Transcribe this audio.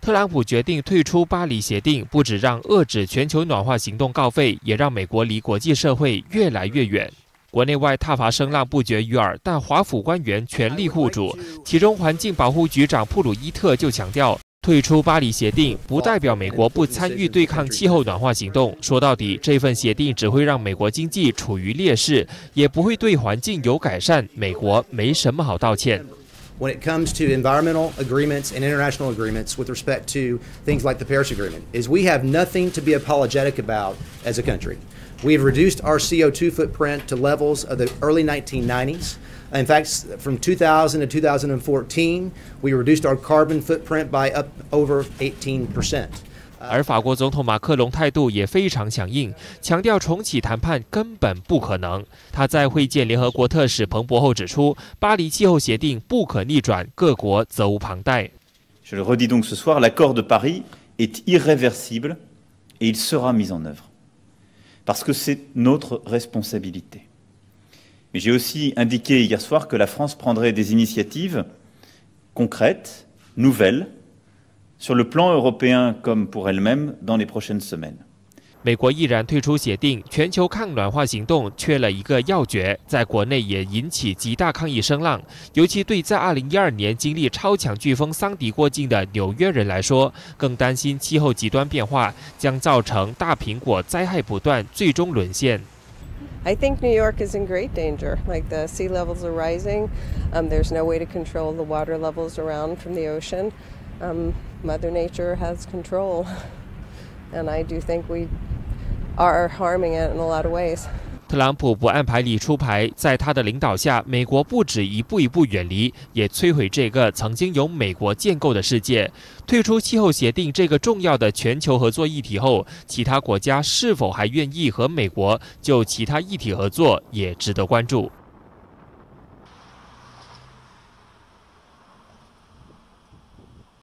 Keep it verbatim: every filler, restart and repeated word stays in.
特朗普决定退出巴黎协定，不只让遏止全球暖化行动告废，也让美国离国际社会越来越远。国内外挞伐声浪不绝于耳，但华府官员全力护主。其中，环境保护局长普鲁伊特就强调，退出巴黎协定不代表美国不参与对抗气候暖化行动。说到底，这份协定只会让美国经济处于劣势，也不会对环境有改善。美国没什么好道歉。 When it comes to environmental agreements and international agreements with respect to things like the Paris Agreement, is we have nothing to be apologetic about as a country. We have reduced our C O two footprint to levels of the early nineteen nineties. In fact, from two thousand to two thousand fourteen, we reduced our carbon footprint by up over eighteen percent. 而法国总统马克龙态度也非常强硬，强调重启谈判根本不可能。他在会见联合国特使彭博后指出，巴黎气候协定不可逆转，各国责无旁贷。 Je le redis donc ce soir, l'accord de Paris est irréversible et il sera mis en œuvre parce que c'est notre responsabilité. Mais j'ai aussi indiqué hier soir que la France prendrait des initiatives concrètes, nouvelles. Sur le plan européen comme pour elle-même dans les prochaines semaines. 美国毅然退出协定，全球抗暖化行动缺了一个要诀，在国内也引起极大抗议声浪。尤其对在二零一二年经历超强飓风桑迪过境的纽约人来说，更担心气候极端变化将造成大苹果灾害不断，最终沦陷。 I think New York is in great danger. Like the sea levels are rising, um, there's no way to control the water levels around from the ocean. Um, Mother Nature has control, and I do think we are harming it in a lot of ways. 特朗普不按牌理出牌，在他的领导下，美国不止一步一步远离，也摧毁这个曾经由美国建构的世界。退出气候协定这个重要的全球合作议题后，其他国家是否还愿意和美国就其他议题合作，也值得关注。